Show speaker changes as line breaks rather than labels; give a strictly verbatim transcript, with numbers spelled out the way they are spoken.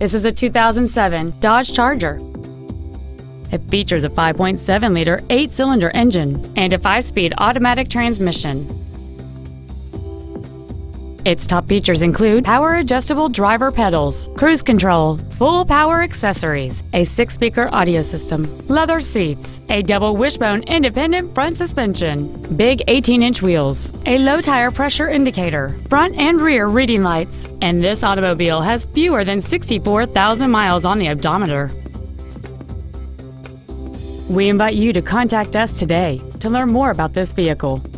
This is a two thousand seven Dodge Charger. It features a five point seven liter eight-cylinder engine and a five-speed automatic transmission. Its top features include power-adjustable driver pedals, cruise control, full power accessories, a six-speaker audio system, leather seats, a double wishbone independent front suspension, big eighteen inch wheels, a low tire pressure indicator, front and rear reading lights, and this automobile has fewer than sixty-four thousand miles on the odometer. We invite you to contact us today to learn more about this vehicle.